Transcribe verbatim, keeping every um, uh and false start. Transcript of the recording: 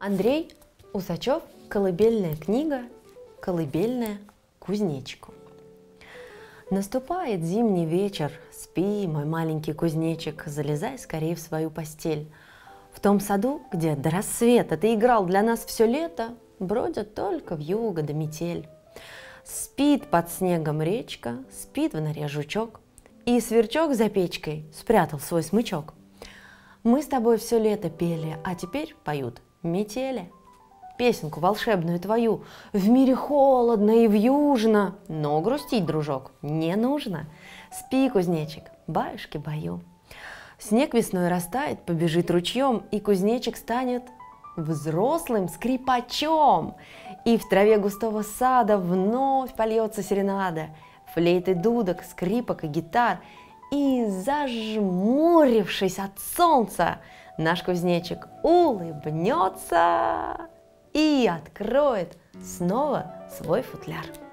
Андрей Усачев, колыбельная книга, колыбельная кузнечику. Наступает зимний вечер, спи, мой маленький кузнечик, залезай скорее в свою постель. В том саду, где до рассвета ты играл для нас все лето, бродят только вьюга да метель. Спит под снегом речка, спит в норе жучок, и сверчок за печкой спрятал свой смычок. Мы с тобой все лето пели, а теперь поют метели. Песенку волшебную твою в мире холодно и вьюжно, но грустить, дружок, не нужно. Спи, кузнечик, баюшки-баю. Снег весной растает, побежит ручьем, и кузнечик станет взрослым скрипачом. И в траве густого сада вновь польется серенада, флейты, дудок, скрипок и гитар. И, зажмурившись от солнца, наш кузнечик улыбнется и откроет снова свой футляр.